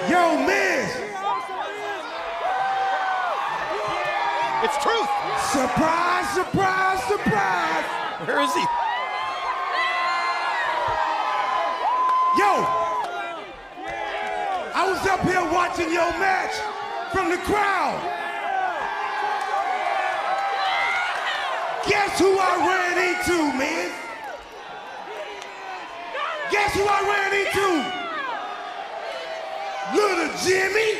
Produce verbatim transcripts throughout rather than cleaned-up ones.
Yo, Miz. It's truth. Surprise, surprise, surprise. Where is he? Yo, I was up here watching your match from the crowd. Guess who I ran into, man? Guess who I ran into? Little Jimmy.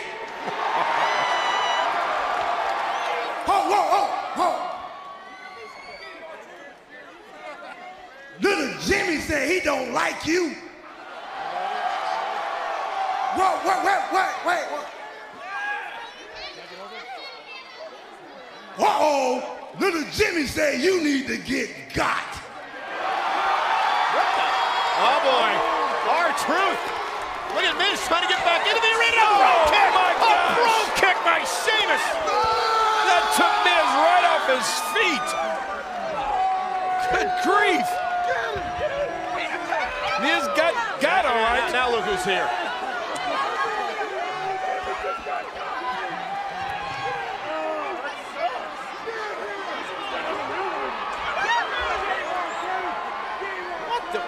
Ho, ho, ho, ho. Little Jimmy said he don't like you. Whoa, wait, wait, wait, wait, wait. Uh-oh, little Jimmy said you need to get got. Oh boy, R-Truth. Look at Miz trying to get back into the arena. Oh, Bro kick, my a gosh. bro kick by Sheamus. That took Miz right off his feet. Good grief. Miz got, got all right. Now look who's here. What the?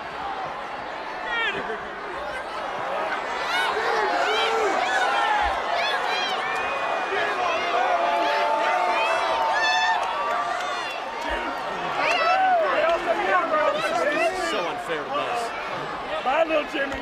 So unfair to Miz. Bye, little Jimmy.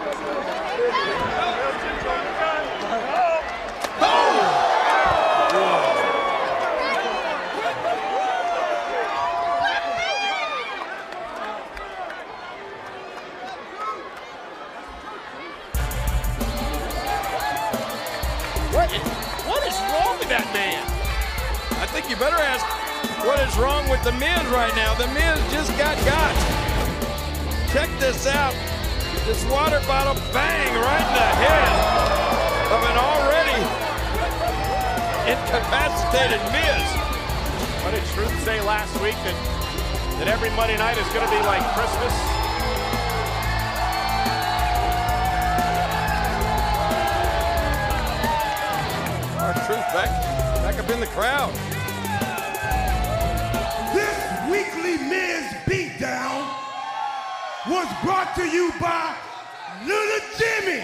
What is, what is wrong with that man? I think you better ask what is wrong with the Miz right now. The Miz just got got. Check this out. This water bottle bang right in the head of an already incapacitated Miz. What did Truth say last week? That, that every Monday night is going to be like Christmas? R-Truth back, back up in the crowd. This weekly Miz Beatdown was brought to you by Little Jimmy,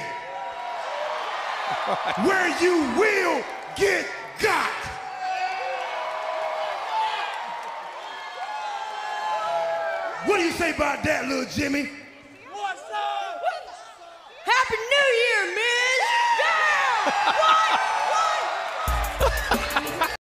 where you will get got. What do you say about that, Little Jimmy? What's up? Happy New Year, Miz! Yeah! What? What?